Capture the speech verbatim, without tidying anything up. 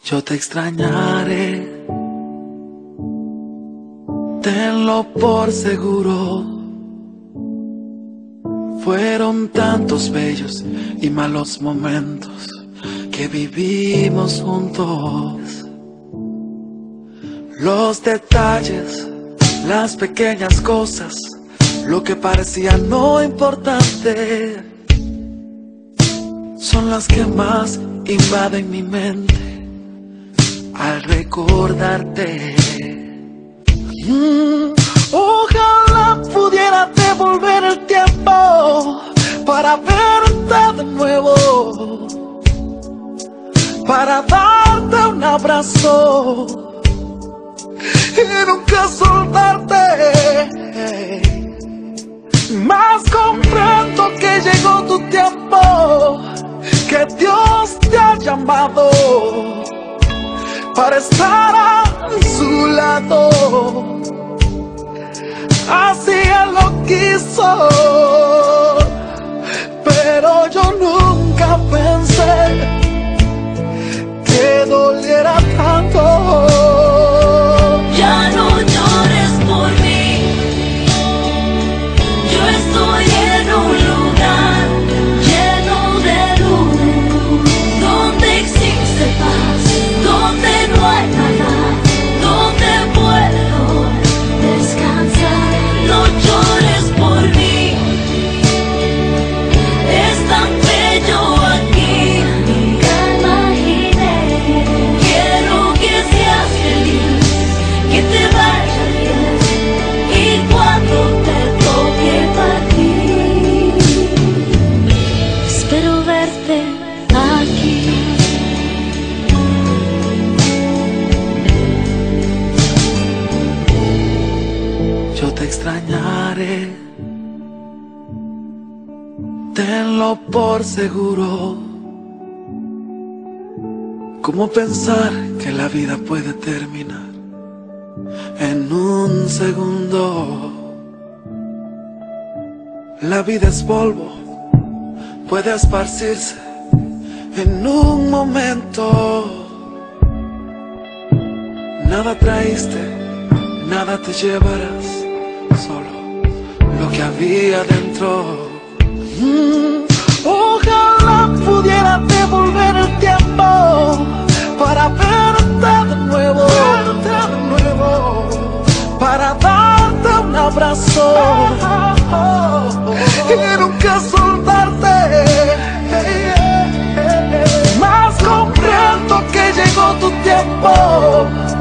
Yo te extrañaré, tenlo por seguro. Fueron tantos bellos y malos momentos que vivimos juntos. Los detalles, las pequeñas cosas, lo que parecía no importante, son las que más invaden mi mente al recordarte. Mm, ojalá pudiera devolver el tiempo para verte de nuevo, para darte un abrazo y nunca soltarte. Mas comprendo que llegó tu tiempo, que Dios te ha llamado para estar a su lado. Así Él lo quiso, pero yo nunca pensé que doliera tanto. Ya no llores por mí, yo estoy en un lugar lleno de luz, donde existe paz, donde no hay nada, donde puedo descansar. No llores por mí, es tan bello aquí, nunca imaginé. Quiero que seas feliz, que te vaya bien, y cuando te toque partir, espero verte aquí. Yo te extrañaré, tenlo por seguro. ¿Cómo pensar que la vida puede terminar en un segundo? La vida es polvo, puede esparcirse en un momento. Nada traíste, nada te llevarás, solo lo que había dentro. Mm, ojalá pudiera devolver el tiempo para verte de nuevo, verte de nuevo, para darte un abrazo y nunca soltarte. Mas comprendo que llegó tu tiempo,